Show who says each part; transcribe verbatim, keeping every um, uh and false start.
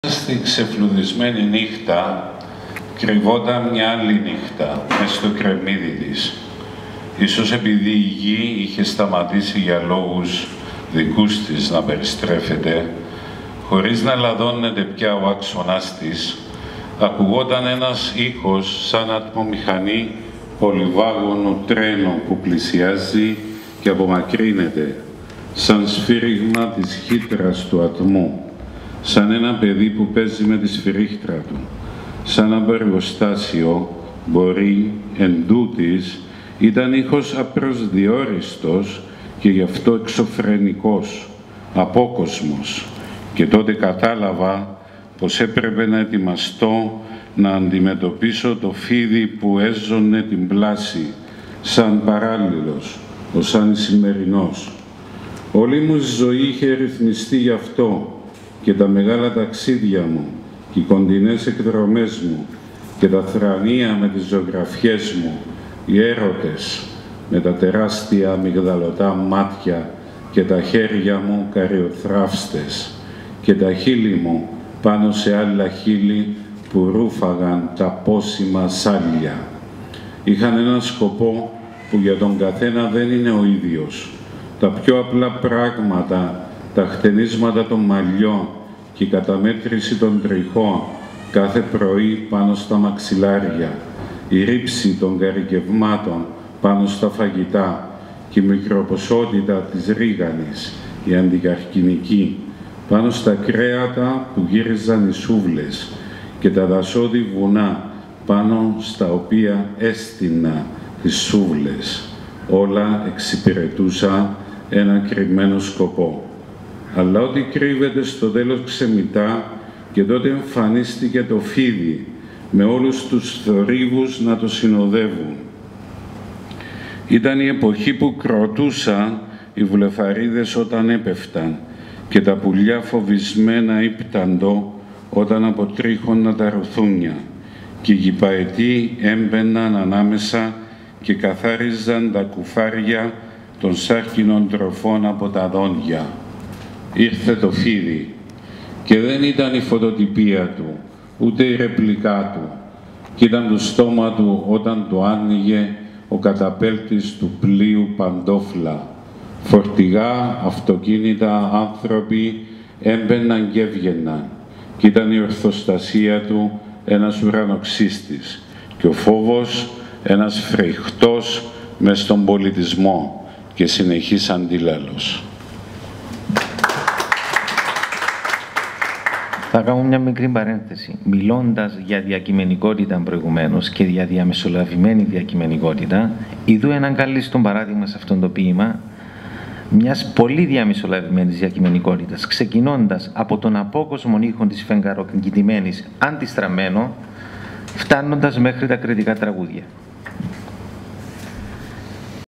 Speaker 1: Στη ξεφλουδισμένη νύχτα κρυβόταν μια άλλη νύχτα μες στο κρεμμύδι της. Ίσως επειδή η γη είχε σταματήσει για λόγους δικούς της να περιστρέφεται, χωρίς να λαδώνεται πια ο άξονας της, ακουγόταν ένας ήχος σαν ατμομηχανή πολυβάγωνο τρένο που πλησιάζει και απομακρύνεται, σαν σφύριγμα της χύτρας του ατμού, σαν ένα παιδί που παίζει με τη σφυρίχτρα του, σαν ένα εργοστάσιο μπορεί εν τούτης ήταν ήχος απροσδιόριστος και γι' αυτό εξωφρενικός, απόκοσμος, και τότε κατάλαβα πως έπρεπε να ετοιμαστώ να αντιμετωπίσω το φίδι που έζωνε την πλάση, σαν παράλληλος, ως σαν σημερινός. Όλη μου η ζωή είχε ρυθμιστεί γι' αυτό, και τα μεγάλα ταξίδια μου, και οι κοντινές εκδρομές μου, και τα θρανία με τις ζωγραφιές μου, οι έρωτες με τα τεράστια αμυγδαλωτά μάτια και τα χέρια μου καριοθράφστες και τα χείλη μου πάνω σε άλλα χείλη που ρούφαγαν τα πόσιμα σάλια. Είχαν έναν σκοπό που για τον καθένα δεν είναι ο ίδιος. Τα πιο απλά πράγματα, τα χτενίσματα των μαλλιών και η καταμέτρηση των τριχών κάθε πρωί πάνω στα μαξιλάρια, η ρήψη των καρικευμάτων πάνω στα φαγητά και η μικροποσότητα της ρίγανης, η αντικαρκινική, πάνω στα κρέατα που γύριζαν οι σούβλες και τα δασώδη βουνά πάνω στα οποία έστεινα τις σούβλες. Όλα εξυπηρετούσαν ένα κρυμμένο σκοπό. Αλλά ό,τι κρύβεται στο τέλος ξεμητά, και τότε εμφανίστηκε το φίδι με όλους τους θορύβους να το συνοδεύουν. Ήταν η εποχή που κροτούσαν οι βουλεφαρίδες όταν έπεφταν και τα πουλιά φοβισμένα ύπταντο όταν αποτρίχωναν τα ρουθούνια και οι γηπαετοί έμπαιναν ανάμεσα και καθάριζαν τα κουφάρια των σάρκινων τροφών από τα δόντια. Ήρθε το φίδι και δεν ήταν η φωτοτυπία του, ούτε η ρεπλικά του, κι ήταν το στόμα του όταν το άνοιγε ο καταπέλτης του πλοίου παντόφλα. Φορτηγά, αυτοκίνητα, άνθρωποι έμπαιναν και έβγαιναν, κι ήταν η ορθοστασία του ένας ουρανοξύστης και ο φόβος ένας φρεχτός μες στον πολιτισμό και συνεχής αντίλαλος.
Speaker 2: Θα κάνω μια μικρή παρένθεση. Μιλώντας για διακειμενικότητα προηγουμένως και για διαμεσολαβημένη διακειμενικότητα, ειδού έναν καλύτερο παράδειγμα σε αυτό το ποίημα μιας πολύ διαμεσολαβημένης διακειμενικότητας, ξεκινώντας από τον απόκοσμο ήχο της φεγγαροκοιτημένης αντιστραμμένο, φτάνοντας μέχρι τα κριτικά τραγούδια.